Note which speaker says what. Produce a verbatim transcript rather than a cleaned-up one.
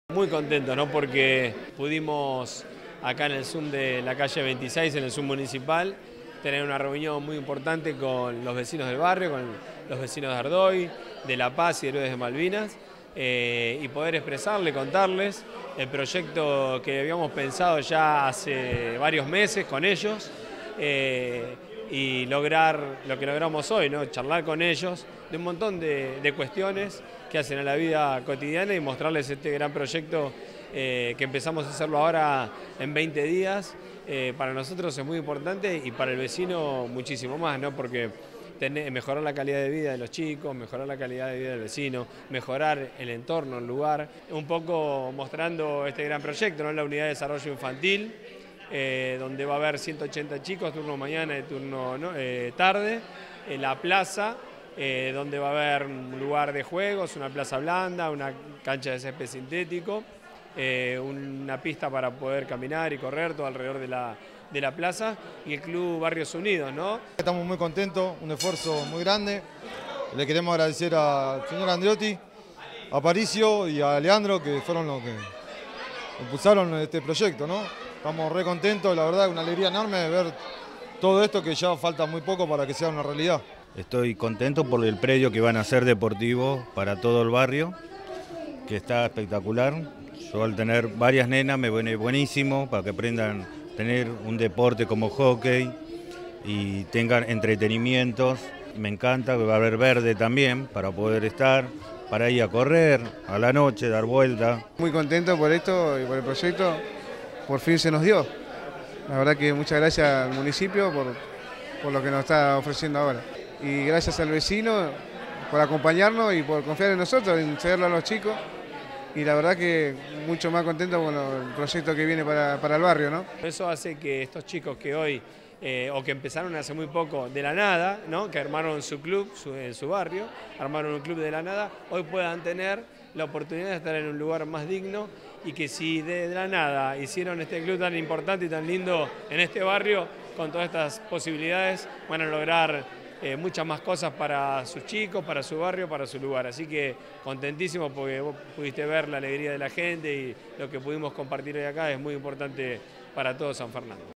Speaker 1: Muy contento, ¿no? Porque pudimos acá en el Zoom de la calle veintiséis, en el Zoom municipal, tener una reunión muy importante con los vecinos del barrio, con los vecinos de Ardoy, de La Paz y Héroes de Malvinas, eh, y poder expresarle, contarles el proyecto que habíamos pensado ya hace varios meses con ellos, eh, y lograr lo que logramos hoy, ¿no? Charlar con ellos de un montón de, de cuestiones que hacen a la vida cotidiana y mostrarles este gran proyecto eh, que empezamos a hacerlo ahora en veinte días. Eh, para nosotros es muy importante y para el vecino muchísimo más, ¿no? Porque tener, mejorar la calidad de vida de los chicos, mejorar la calidad de vida del vecino, mejorar el entorno, el lugar, un poco mostrando este gran proyecto, ¿no? La unidad de desarrollo infantil, Eh, donde va a haber ciento ochenta chicos, turno mañana y turno ¿no? eh, tarde, en la plaza, eh, donde va a haber un lugar de juegos, una plaza blanda, una cancha de césped sintético, eh, una pista para poder caminar y correr todo alrededor de la, de la plaza, y el Club Barrios Unidos, ¿no?
Speaker 2: Estamos muy contentos, un esfuerzo muy grande. Le queremos agradecer al señor Andreotti, a Paricio y a Leandro, que fueron los que impulsaron este proyecto, ¿no? Estamos re contentos, la verdad, una alegría enorme de ver todo esto, que ya falta muy poco para que sea una realidad.
Speaker 3: Estoy contento por el predio que van a hacer deportivo para todo el barrio, que está espectacular. Yo al tener varias nenas me viene buenísimo para que aprendan a tener un deporte como hockey y tengan entretenimientos. Me encanta que va a haber verde también para poder estar, para ir a correr a la noche, dar vuelta.
Speaker 4: Muy contento por esto y por el proyecto. Por fin se nos dio. La verdad que muchas gracias al municipio por, por lo que nos está ofreciendo ahora. Y gracias al vecino por acompañarnos y por confiar en nosotros, en cederlo a los chicos. Y la verdad que mucho más contento con el proyecto que viene para, para el barrio, ¿no?
Speaker 1: Eso hace que estos chicos que hoy, eh, o que empezaron hace muy poco de la nada, ¿no? Que armaron su club su, en su barrio, armaron un club de la nada, hoy puedan tener la oportunidad de estar en un lugar más digno, y que si de la nada hicieron este club tan importante y tan lindo en este barrio, con todas estas posibilidades van a lograr eh, muchas más cosas para sus chicos, para su barrio, para su lugar. Así que contentísimo porque vos pudiste ver la alegría de la gente y lo que pudimos compartir hoy acá es muy importante para todo San Fernando.